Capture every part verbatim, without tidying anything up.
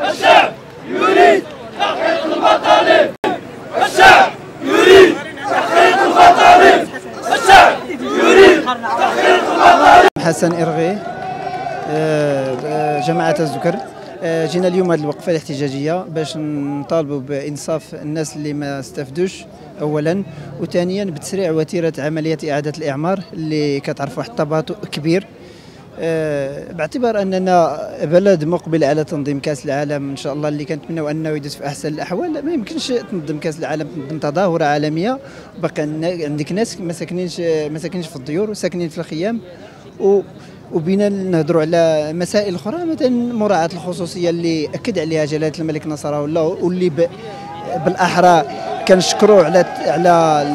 الشعب يريد تحقيق المطالب. الشعب يريد تحقيق المطالب. الشعب يريد تحقيق المطالب. حسن إرغي، جماعة الزكر. جينا اليوم هذه الوقفة الاحتجاجية باش نطالبوا بإنصاف الناس اللي ما استفدوش أولا، وثانيا بتسريع وتيرة عملية إعادة الإعمار اللي كتعرفوا واحد التباطؤ كبير، باعتبار أننا بلد مقبل على تنظيم كأس العالم إن شاء الله اللي كنتمناو أنه يدوز في أحسن الأحوال. ما يمكنش تنظم كأس العالم، تنظم تظاهرة عالمية وبقى عندك ناس ما ساكنينش ما ساكنينش في الديور وساكنين في الخيام، و وبينا نهضروا على مسائل اخرى مثلا مراعاه الخصوصيه اللي اكد عليها جلاله الملك نصره الله، واللي بالاحرى كنشكروه على على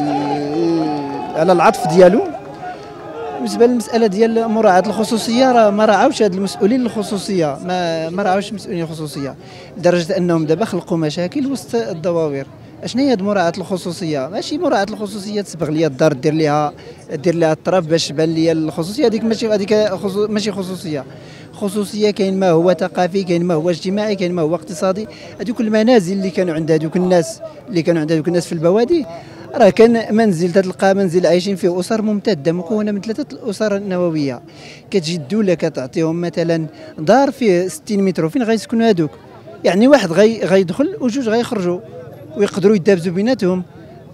على العطف ديالو. بالنسبه للمساله ديال مراعاه الخصوصيه، راه ما راعاوش هاد المسؤولين الخصوصيه، ما ما راعاوش المسؤولين الخصوصيه لدرجه انهم دابا خلقوا مشاكل وسط الدواوير. اشنو هي مراعاه الخصوصيه؟ ماشي مراعاه الخصوصيه تصبغ لي الدار دير ليها دير ليها الطراب باش تبان لي الخصوصيه، هذيك ماشي هذيك ماشي خصوصيه. خصوصيه كاين ما هو ثقافي، كاين ما هو اجتماعي، كاين ما هو اقتصادي. هذوك المنازل اللي كانوا عند هذوك الناس اللي كانوا عند هذوك الناس في البوادي، راه كان منزل تلقى منزل عايشين فيه اسر ممتده مكونه من ثلاثه الاسر النوويه. كتجي الدوله كتعطيهم مثلا دار فيه ستين متر، فين غيسكنوا هذوك؟ يعني واحد غي غيدخل وجوج غيخرجوا ويقدروا يدابزوا بيناتهم.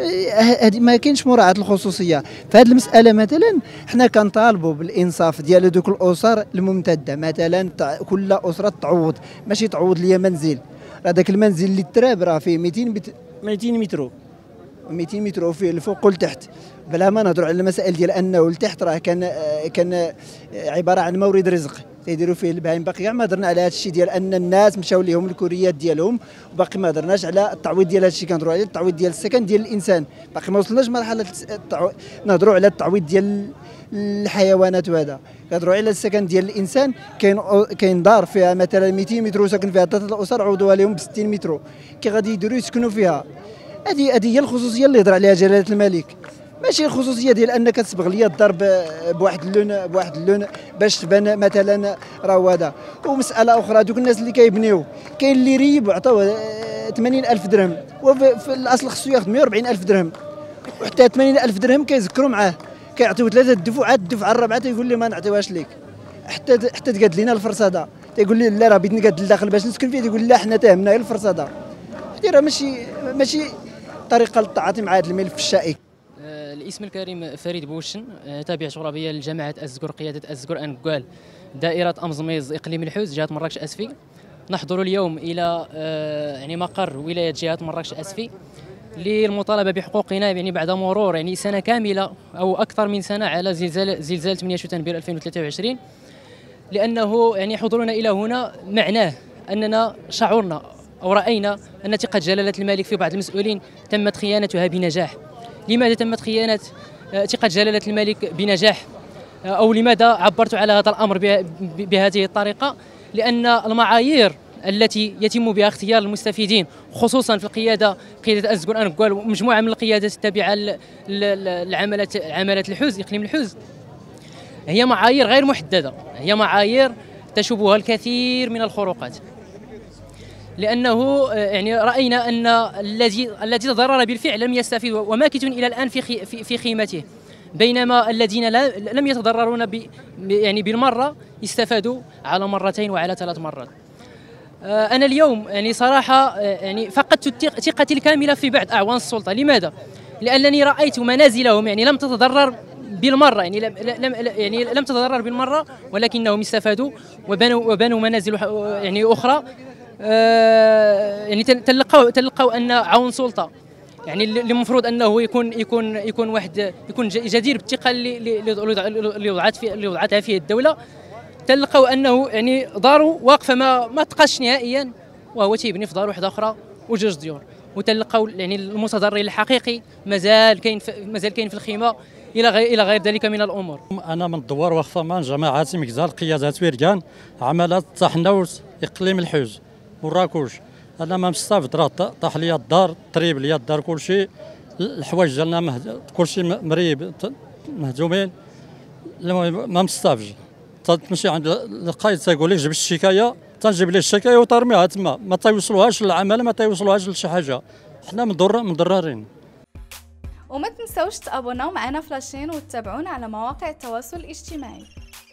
هذه ما كاينش مراعاه الخصوصيه في هذه المساله. مثلا حنا كنطالبوا بالانصاف ديال هذوك الاسر الممتده، مثلا كل اسره تعوض، ماشي تعوض ليا منزل. هذاك المنزل اللي تراب راه فيه مئتين متر مئتين متر فيه الفوق والتحت، بلا ما نهضروا على المسائل ديال انه التحت راه كان كان عباره عن مورد رزق تيديروا فيه البهايم. باقي كاع ما هضرنا على هذا الشيء ديال ان الناس مشاو ليهم الكوريات ديالهم، وباقي ما هضرناش على التعويض ديال هذا الشيء. كنهضروا على التعويض ديال السكن ديال الانسان، باقي ما وصلناش مرحله التعو... نهضروا على التعويض ديال الحيوانات. وهذا كنهضروا على السكن ديال الانسان. كاين كاين دار فيها مثلا مئتين متر وساكن فيها ثلاثه الاسر عوضوها لهم ب ستين متر، كي غادي يديروا يسكنوا فيها. هذه هذه هي الخصوصيه اللي يهضر عليها جلاله الملك، ماشي الخصوصيه ديال انك تصبغ لي الدار بواحد اللون بواحد اللون باش تبان مثلا راه هذا. ومساله اخرى، دوك الناس اللي كيبنيو كاين اللي ريب وعطاوه ثمانين ألف درهم، وفي الاصل خصو ياخذ مئة وأربعين ألف درهم، وحتى ثمانين ألف درهم كيذكروا معاه كيعطيو ثلاثه الدفعات، الدفعه الرابعه تيقول لي ما نعطيوهاش ليك. حتى حتى تقاد لينا الفرصاده، تيقول لي لا راه بغيت نقاد لداخل باش نسكن فيه، تيقول لا حنا تهمنا غير الفرصاده. راه ماشي ماشي طريقه للتعاطي مع هذا الملف الشائك. الاسم الكريم فريد بوشن، تابع شرابيه لجماعه الزكر، قياده الزكر انكوال، دائره امزميز، اقليم الحوز، جهه مراكش اسفي. نحضر اليوم الى يعني مقر ولايه جهه مراكش اسفي للمطالبه بحقوقنا، يعني بعد مرور يعني سنه كامله او اكثر من سنه على زلزال زلزال ثمانية شتنبر ألفين وثلاثة وعشرين. لانه يعني حضورنا الى هنا معناه اننا شعرنا أو رأينا أن ثقة جلالة الملك في بعض المسؤولين تمت خيانتها بنجاح. لماذا تمت خيانة ثقة جلالة الملك بنجاح؟ أو لماذا عبرت على هذا الأمر بهذه الطريقة؟ لأن المعايير التي يتم بها اختيار المستفيدين خصوصا في القيادة، قيادة الزكر أنكوال ومجموعة من القيادات التابعة لعملة عملة الحوز، إقليم الحوز، هي معايير غير محددة، هي معايير تشوبها الكثير من الخروقات. لأنه يعني رأينا أن الذي الذي تضرر بالفعل لم يستفيد وماكث إلى الآن في في في خيمته، بينما الذين لا لم يتضررون يعني بالمرة استفادوا على مرتين وعلى ثلاث مرات. أنا اليوم يعني صراحة يعني فقدت ثقتي الكاملة في بعض أعوان السلطة. لماذا؟ لأنني رأيت منازلهم يعني لم تتضرر بالمرة، يعني لم لم يعني لم تتضرر بالمرة، ولكنهم استفادوا وبنوا وبنوا منازل يعني أخرى. آه يعني تلقوا تلقوا ان عون سلطه يعني اللي المفروض انه يكون يكون يكون واحد يكون جدير بالثقه اللي اللي وضعت في اللي وضعتها فيه الدوله، تلقوا انه يعني داروا واقفه ما ما تقاش نهائيا، وهو تيبني في دار واحده اخرى وجوج ديور. وتلقوا يعني المتضرر الحقيقي مازال كاين مازال كاين في الخيمه الى غير الى غير ذلك من الامور. انا من الدوار وخفمان جماعه مكزال قياده ويركان عملات طحنوس اقليم الحوز وراكوش. انا ما مستافد، راه طاح لي الدار، طريب لي الدار، كلشي الحوايج ديالنا مهد... كلشي مريب مهزومين. المهم ما مستافدش، تمشي عند القايد تيقول لك جبت الشكايه تنجيب ليه الشكاية وترميها تما، ما تيوصلوهاش للعمل، ما تيوصلوهاش لشي حاجة. حنا مضر مضررين. وما تنسوش تابوناو معنا في لاشين وتتابعونا على مواقع التواصل الاجتماعي.